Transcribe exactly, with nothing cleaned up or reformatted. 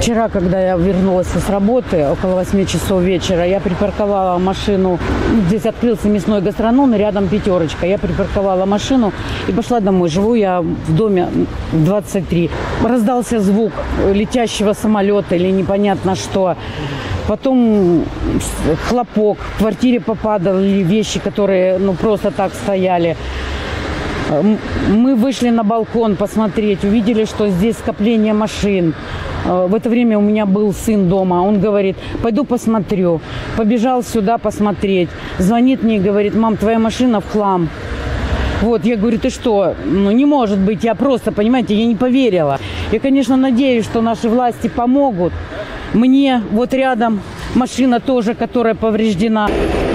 Вчера, когда я вернулась с работы, около восьми часов вечера, я припарковала машину. Здесь открылся мясной гастроном, и рядом пятерочка. Я припарковала машину и пошла домой. Живу я в доме двадцать три. Раздался звук летящего самолета или непонятно что. Потом хлопок. В квартире попадали вещи, которые ну, просто так стояли. Мы вышли на балкон посмотреть, увидели, что здесь скопление машин. В это время у меня был сын дома. Он говорит, пойду посмотрю. Побежал сюда посмотреть. Звонит мне и говорит, мам, твоя машина в хлам. Вот, я говорю, ты что? Ну, не может быть, я просто, понимаете, я не поверила. Я, конечно, надеюсь, что наши власти помогут. Мне вот рядом машина тоже, которая повреждена.